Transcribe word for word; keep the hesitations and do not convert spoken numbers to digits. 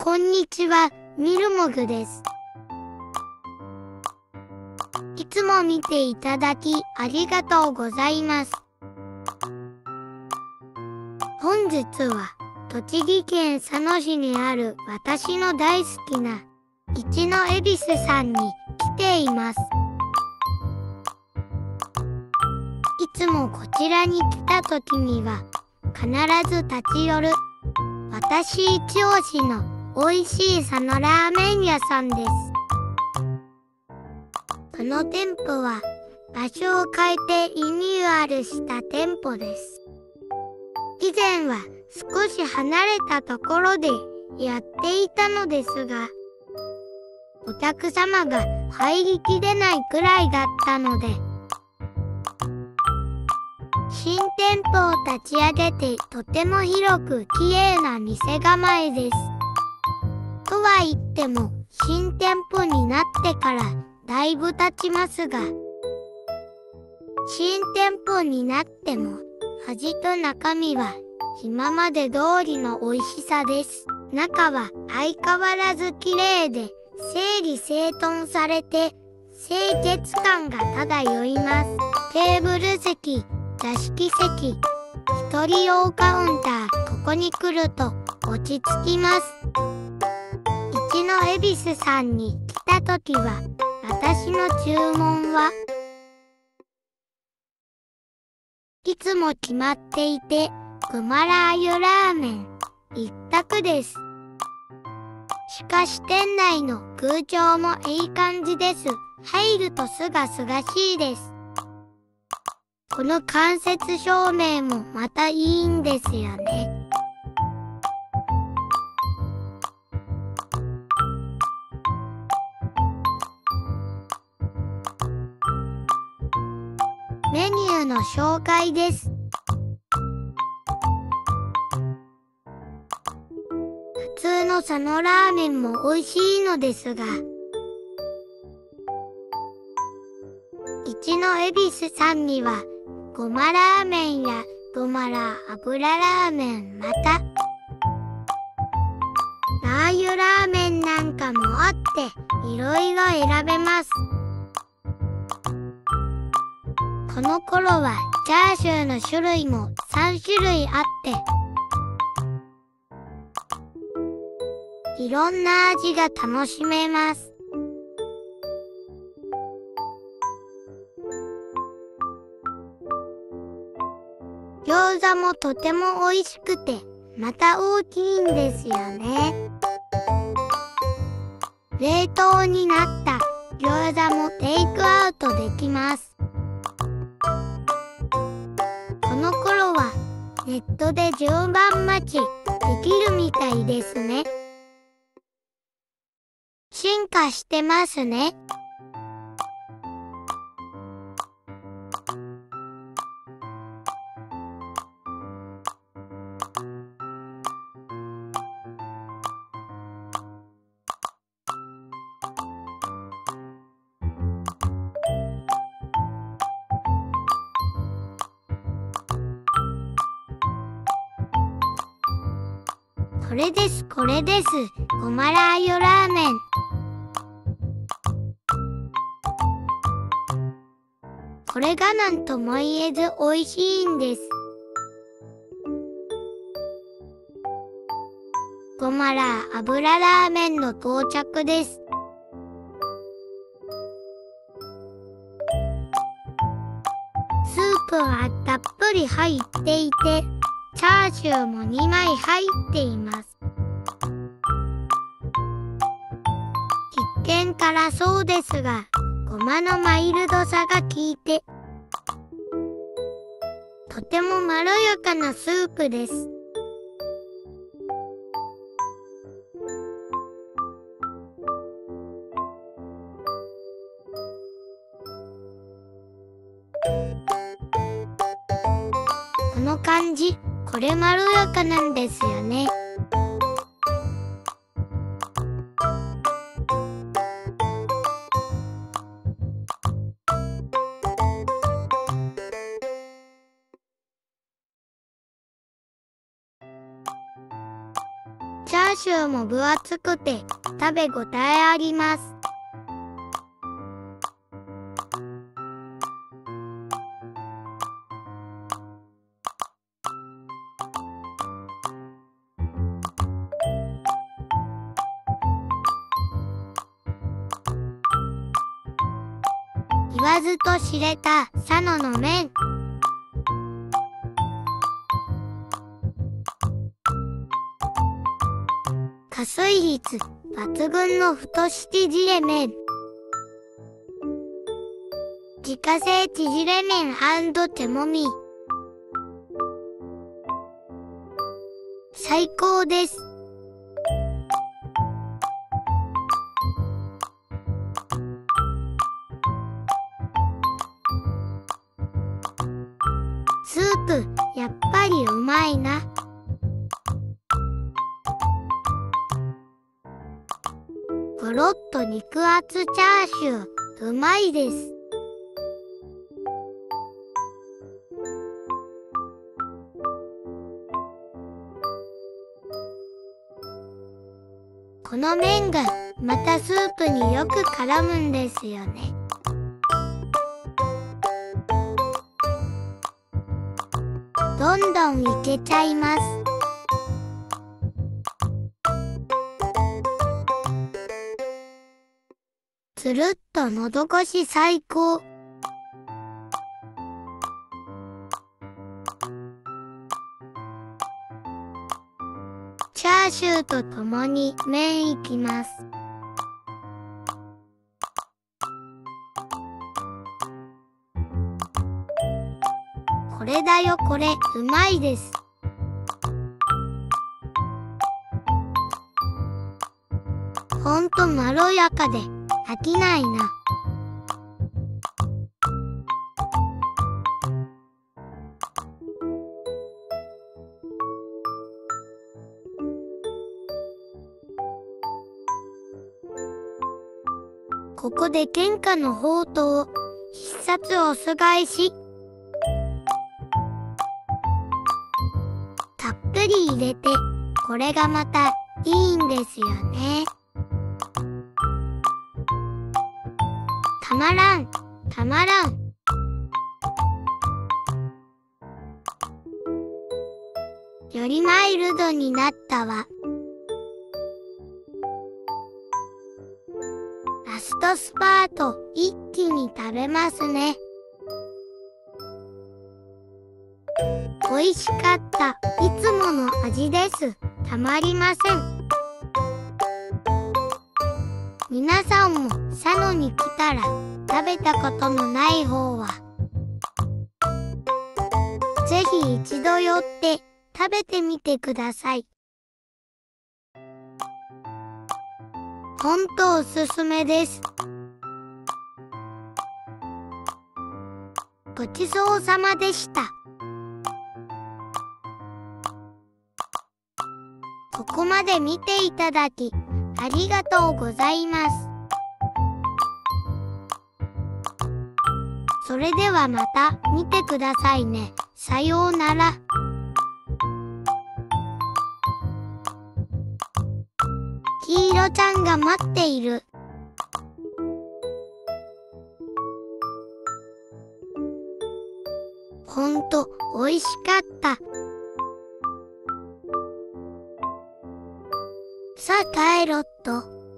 こんにちは、みるもぐです。いつも見ていただきありがとうございます。本日は栃木県佐野市にある私の大好きな一の恵比寿さんに来ています。いつもこちらに来た時には必ず立ち寄る私一押しの美味しい佐野ラーメン屋さんです。この店舗は場所を変えてリニューアルした店舗です。以前は少し離れたところでやっていたのですが、お客様が入りきれないくらいだったので、新店舗を立ち上げてとても広く綺麗な店構えです。とは言っても新店舗になってからだいぶ経ちますが、新店舗になっても味と中身は今まで通りの美味しさです。中は相変わらず綺麗で整理整頓されて清潔感が漂います。テーブル席、座敷席、一人用カウンター、ここに来ると落ち着きます。一の恵比寿さんに来た時は私の注文はいつも決まっていて、ごまラー油ラーメン一択です。しかし店内の空調もいい感じです。入るとすがすがしいです。この間接照明もまたいいんですよね。メニューの紹介です。普通の佐野ラーメンも美味しいのですが、一の恵比寿さんにはごまラーメンやごまラー油ラーメン、またラー油ラーメンなんかもあっていろいろ選べます。この頃はチャーシューの種類もさん種類あって、いろんな味が楽しめます。餃子もとても美味しくて、また大きいんですよね。冷凍になった餃子もテイクアウトできます。この頃はネットで順番待ちできるみたいですね。進化してますね。これです、これです。ごまラー油ラーメン。これがなんとも言えず美味しいんです。ごまラー油ラーメンの到着です。スープはたっぷり入っていて、チャーシューもにまい入っています。一見辛そうですが、ごまのマイルドさが効いて、とてもまろやかなスープです。この感じ、これまろやかなんですよね。チャャーシューも分厚くて食べ応えあります。言わずと知れた佐野の麺。加水率抜群の太七縮れ麺。自家製縮れ麺&手もみ。最高です。スープ、やっぱりうまいな。ゴロッと肉厚チャーシュー、うまいです。この麺がまたスープによく絡むんですよね。どんどんいけちゃいます。つるっとのど越し最高。チャーシューとともに麺いきます。これだよこれ、うまいです。ほんとまろやかで飽きないな。ここで天下の宝刀、必殺お酢返し。たっぷり入れて、これがまたいいんですよね。たまらん、たまらん。よりマイルドになったわ。ラストスパート、一気に食べますね。美味しかった。いつもの味です。たまりません。皆さんも佐野に来たら食べたことのない方はぜひ一度寄って食べてみてください。ほんとおすすめです。ごちそうさまでした。ここまで見ていただきありがとうございます。それではまた見てくださいね。さようなら。黄色ちゃんが待っている。ほんとおいしかった。さあ帰ろっと。